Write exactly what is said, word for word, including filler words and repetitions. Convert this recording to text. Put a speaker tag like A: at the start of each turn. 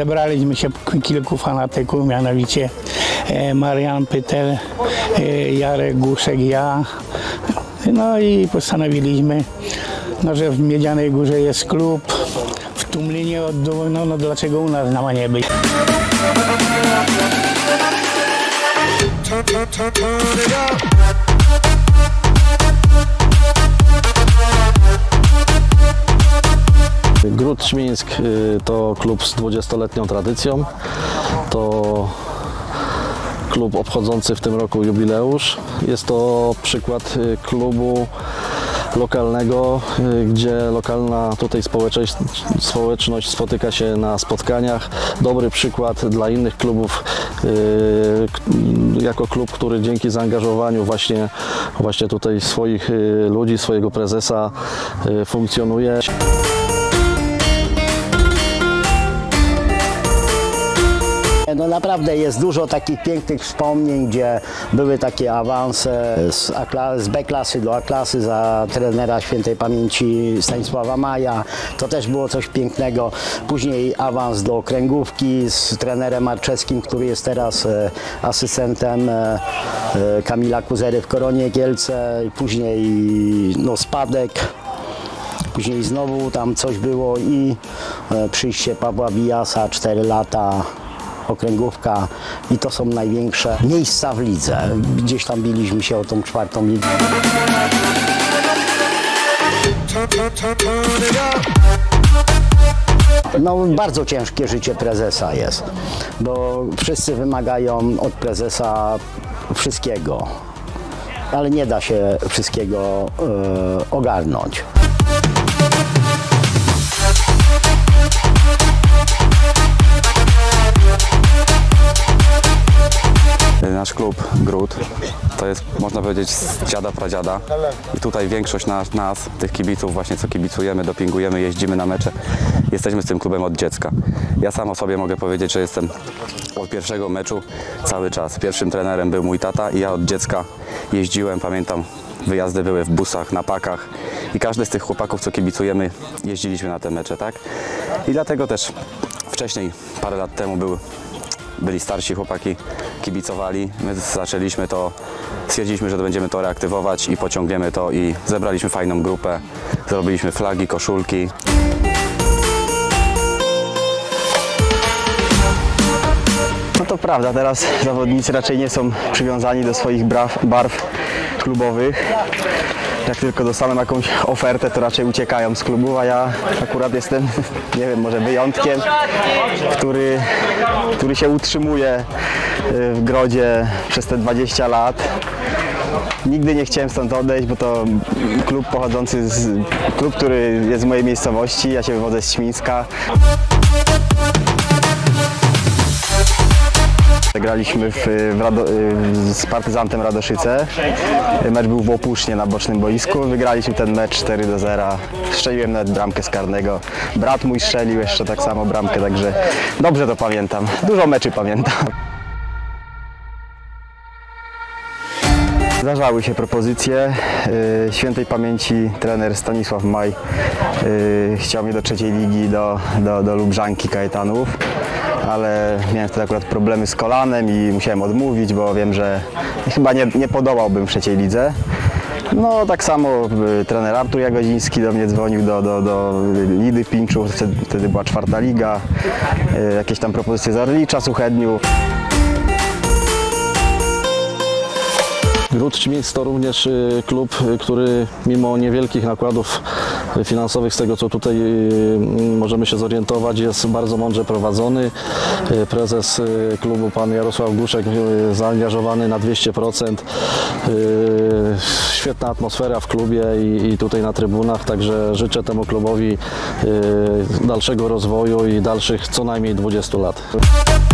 A: Zebraliśmy się kilku fanatyków, mianowicie Marian Pytel, Jarek Guszek, ja. No i postanowiliśmy, no, że w Miedzianej Górze jest klub, w Tumlinie od no, no dlaczego u nas ma nie być.
B: Gród Śmińsk to klub z dwudziestoletnią tradycją. To klub obchodzący w tym roku jubileusz. Jest to przykład klubu lokalnego, gdzie lokalna tutaj społeczność, społeczność spotyka się na spotkaniach. Dobry przykład dla innych klubów, jako klub, który dzięki zaangażowaniu właśnie, właśnie tutaj swoich ludzi, swojego prezesa funkcjonuje.
C: No naprawdę jest dużo takich pięknych wspomnień, gdzie były takie awanse z, z B klasy do A klasy za trenera świętej pamięci Stanisława Maja. To też było coś pięknego. Później awans do okręgówki z trenerem Marczewskim, który jest teraz e, asystentem e, Kamila Kuzery w Koronie Kielce. Później no, spadek. Później znowu tam coś było i e, przyjście Pawła Wijasa, cztery lata. Okręgówka i to są największe miejsca w lidze. Gdzieś tam biliśmy się o tą czwartą ligę. No bardzo ciężkie życie prezesa jest, bo wszyscy wymagają od prezesa wszystkiego, ale nie da się wszystkiego yy, ogarnąć.
D: Nasz klub Gród to jest, można powiedzieć, z dziada pradziada i tutaj większość nas, nas, tych kibiców właśnie co kibicujemy, dopingujemy, jeździmy na mecze, jesteśmy z tym klubem od dziecka. Ja sam o sobie mogę powiedzieć, że jestem od pierwszego meczu cały czas. Pierwszym trenerem był mój tata i ja od dziecka jeździłem, pamiętam, wyjazdy były w busach, na pakach i każdy z tych chłopaków co kibicujemy jeździliśmy na te mecze, tak? I dlatego też wcześniej, parę lat temu był Byli starsi chłopaki, kibicowali, my zaczęliśmy to, stwierdziliśmy, że będziemy to reaktywować i pociągniemy to i zebraliśmy fajną grupę, zrobiliśmy flagi, koszulki.
E: No to prawda, teraz zawodnicy raczej nie są przywiązani do swoich barw klubowych. Jak tylko dostaną jakąś ofertę, to raczej uciekają z klubu, a ja akurat jestem, nie wiem, może wyjątkiem, który, który się utrzymuje w Grodzie przez te dwadzieścia lat. Nigdy nie chciałem stąd odejść, bo to klub pochodzący z, klub, który jest z mojej miejscowości, ja się wywodzę z Śmińska. Graliśmy w, w Rado, z Partyzantem Radoszyce. Mecz był w Łopusznie na bocznym boisku. Wygraliśmy ten mecz cztery do zera. Strzeliłem nawet bramkę z karnego. Brat mój strzelił jeszcze tak samo bramkę, także dobrze to pamiętam. Dużo meczy pamiętam. Zdarzały się propozycje. Świętej pamięci trener Stanisław Maj chciał mnie do trzeciej ligi, do, do, do Lubrzanki Kajetanów, ale miałem wtedy akurat problemy z kolanem i musiałem odmówić, bo wiem, że chyba nie, nie podołałbym w trzeciej lidze. No tak samo trener Artur Jagodziński do mnie dzwonił, do, do, do Lidy Pińczów, wtedy, wtedy była czwarta liga, jakieś tam propozycje z Arlicza, Suchedniu.
B: Gród Śmińsk to również klub, który mimo niewielkich nakładów finansowych, z tego co tutaj możemy się zorientować, jest bardzo mądrze prowadzony. Prezes klubu, pan Jarosław Guszek, zaangażowany na dwieście procent. Świetna atmosfera w klubie i, i tutaj na trybunach, także życzę temu klubowi dalszego rozwoju i dalszych co najmniej dwudziestu lat.